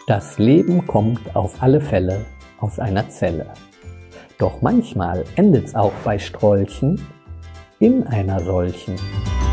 Das Leben kommt auf alle Fälle aus einer Zelle. Doch manchmal endet's auch bei Strolchen in einer solchen.